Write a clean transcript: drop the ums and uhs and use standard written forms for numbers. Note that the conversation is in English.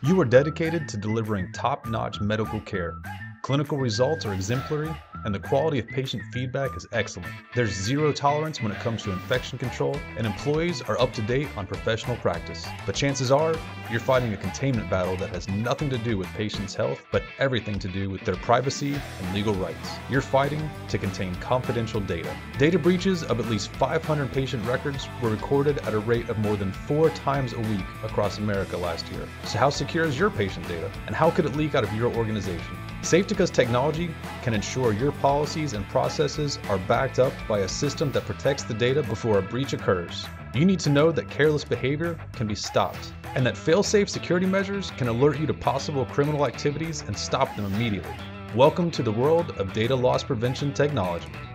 You are dedicated to delivering top-notch medical care. Clinical results are exemplary, and the quality of patient feedback is excellent. There's zero tolerance when it comes to infection control, and employees are up to date on professional practice. But chances are, you're fighting a containment battle that has nothing to do with patients' health, but everything to do with their privacy and legal rights. You're fighting to contain confidential data. Data breaches of at least 500 patient records were recorded at a rate of more than 4 times a week across America last year. So how secure is your patient data, and how could it leak out of your organization? Safetica's technology can ensure your policies and processes are backed up by a system that protects the data before a breach occurs. You need to know that careless behavior can be stopped, and that fail-safe security measures can alert you to possible criminal activities and stop them immediately. Welcome to the world of data loss prevention technology.